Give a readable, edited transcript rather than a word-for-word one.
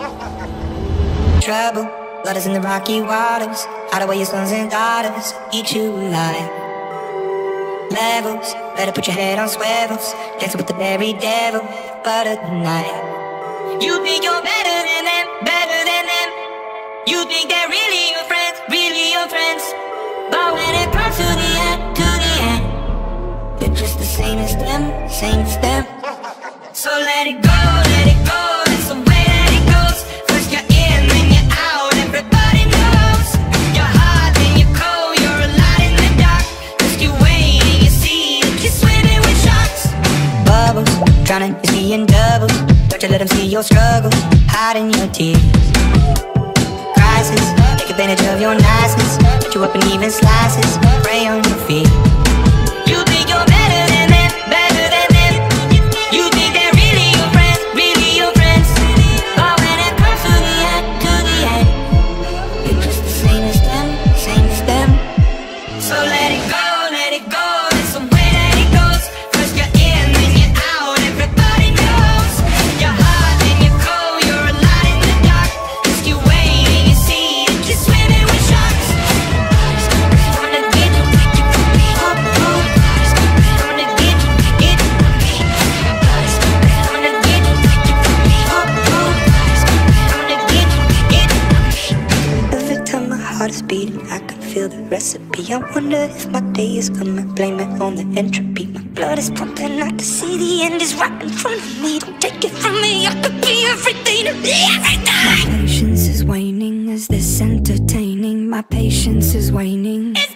Trouble, blood is in the rocky waters. Hide away your sons and daughters, eat you alive. Levels, better put your head on swivels. Dancing with the very devil, but at night. You think you're better than them, better than them. You think they're really your friends, really your friends. But when it comes to the end, they're just the same as them, same as them. So let it go, that's the way that it goes. First you're in, then you're out, everybody knows. You're hot, then you're cold, you're a light in the dark. Just you wait and you see that you're swimming with sharks. Bubbles, drowning, you're seeing doubles. Don't you let them see your struggles, hiding your tears. Crisis, take advantage of your niceness. Put you up in even slices, prey on your feet. You think you're better than them, better than them. You think they're really your friends, really your friends. But when it comes to the end, you're just the same as them, same as them. So let it go, that's the way that it goes. First you're in, then you're out, everybody knows. You're hot, then you're cold, you're a light in the dark. Just you wait and you see that you're swimming with sharks. Gonna get you, oh, oh. Gonna get you, get you. Gonna get you, oh, oh. Gonna get you, get you. Every time my heart is beating, I can feel the recipe. I wonder if my day is coming, blame it on the entropy. My blood is pumping, I can see the end is right in front of me. Don't take it from me, I could be everything to me every time. My patience is waning, is this entertaining? My patience is waning.